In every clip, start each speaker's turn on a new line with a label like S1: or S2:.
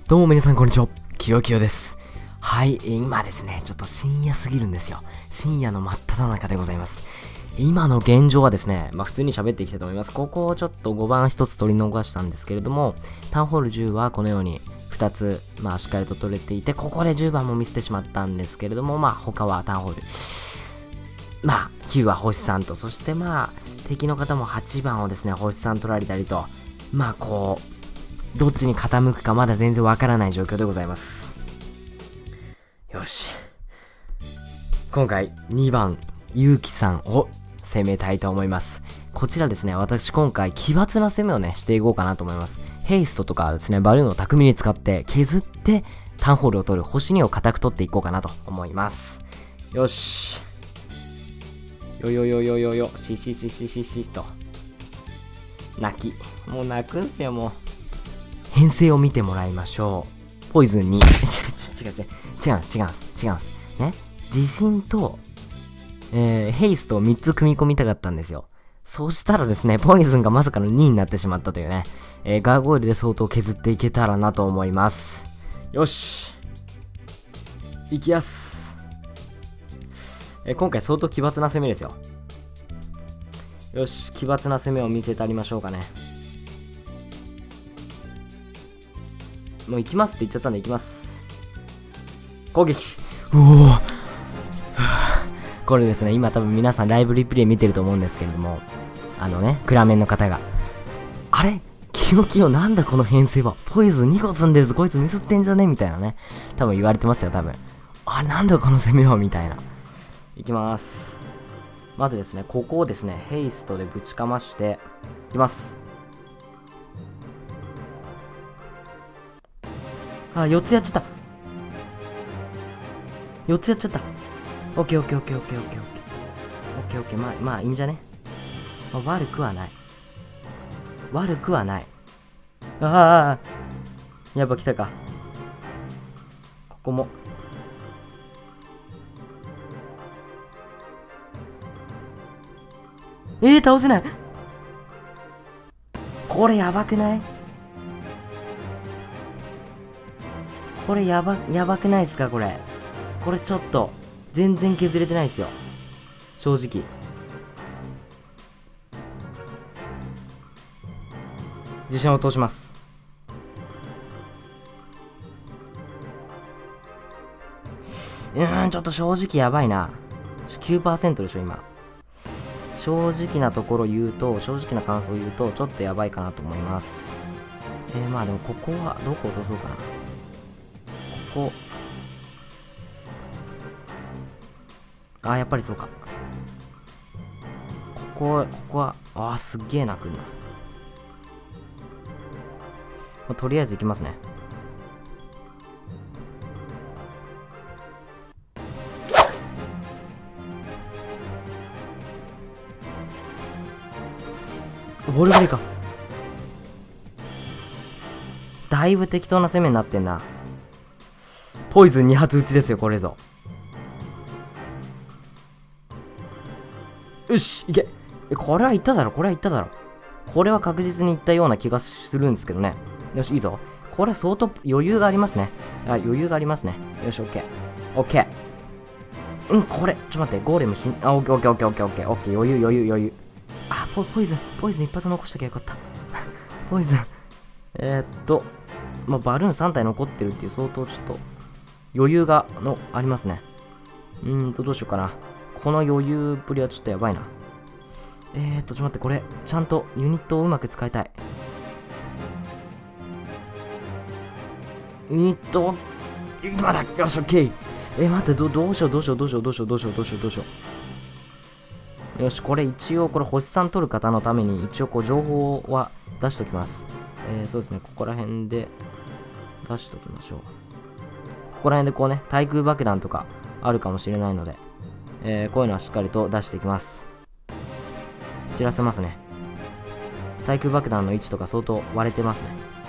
S1: どうも皆さんこんにちは、きよきよです。はい、今ですね、ちょっと深夜すぎるんですよ。深夜の真っ只中でございます。今の現状はですね、普通に喋っていきたいと思います。ここをちょっと5番1つ取り逃したんですけれども、タウンホール10はこのように2つ、しっかりと取れていて、ここで10番も見せてしまったんですけれども、他はタウンホール。9は星3と、そして敵の方も8番をですね、星3取られたりと、どっちに傾くかまだ全然わからない状況でございます。よし。今回2番、ゆうきさんを攻めたいと思います。こちらですね、私今回奇抜な攻めをね、していこうかなと思います。ヘイストとかですね、バルーンを巧みに使って削ってタウンホールを取る星2を固く取っていこうかなと思います。よし。しと。泣き。もう泣くんすよ、もう。編成を見てもらいましょう。ポイズンに違うんす。ね。地震と、ヘイストを3つ組み込みたかったんですよ。そうしたらですね、ポイズンがまさかの2になってしまったというね。ガーゴイルで相当削っていけたらなと思います。よし。いきやす。今回相当奇抜な攻めですよ。よし、奇抜な攻めを見せてありましょうかね。もう行きますって言っちゃったんで行きます。攻撃。これですね、今多分皆さんライブリプレイ見てると思うんですけれども、暗面の方が、あれキヨキヨなんだこの編成は、ポイズン2個積んでるぞ、こいつミスってんじゃねみたいなね、多分言われてますよ、多分。あれなんだこの攻めはみたいな。いきます。まずですね、ここをですね、ヘイストでぶちかまして、いきます。4つやっちゃった。4つやっちゃった。オッケー。いいんじゃね。悪くはない。やっぱ来たか。ここも。倒せない。これやばくない？これやばくないっすかこれ。これちょっと、全然削れてないっすよ。正直。自信を通します。ちょっと正直やばいな。9% でしょ、今。正直なところ言うと、正直な感想を言うと、ちょっとやばいかなと思います。でもここは、どこ落とそうかな。ここ。やっぱりそうか。ここは、すっげえな、来るな。とりあえず行きますね。ボールバリか。だいぶ適当な攻めになってんな。ポイズン2発撃ちですよ、これぞ。よし、いけ。これはいっただろ。これは確実にいったような気がするんですけどね。よし、いいぞ。これは相当余裕がありますね。よし、オッケー。これ、ちょっと待って、ゴーレムオッケー、余裕。ポイズン一発残しときゃよかった。ポイズン。バルーン3体残ってるっていう相当ちょっと、余裕が、ありますね。どうしようかな。この余裕っぷりはちょっとやばいな。ちょっと待って、これ、ちゃんとユニットをうまく使いたい。ユニットを、今だ！よし、オッケー！待って、どうしよう。よし、これ一応、星3取る方のために、一応、情報は出しときます。そうですね、ここら辺で出しときましょう。ここら辺で対空爆弾とかあるかもしれないので、こういうのはしっかりと出していきます。散らせますね。対空爆弾の位置とか相当割れてます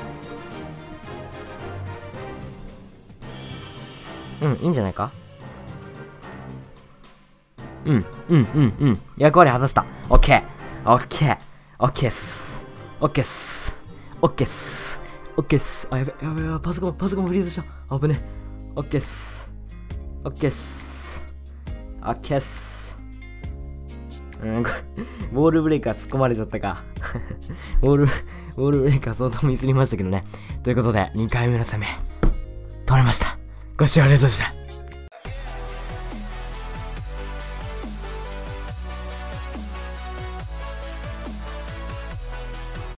S1: ね。いいんじゃないか。役割果たせた。オッケーっす。 オッケーっす。あ、やべ、パソコンフリーズした。危ね。オッケーっす。オッケーっす。オッケーっす。ウォールブレーカー突っ込まれちゃったか。ウォールブレーカー相当ミスりましたけどね。ということで、2回目の攻め、取れました。ご視聴ありがとうございました。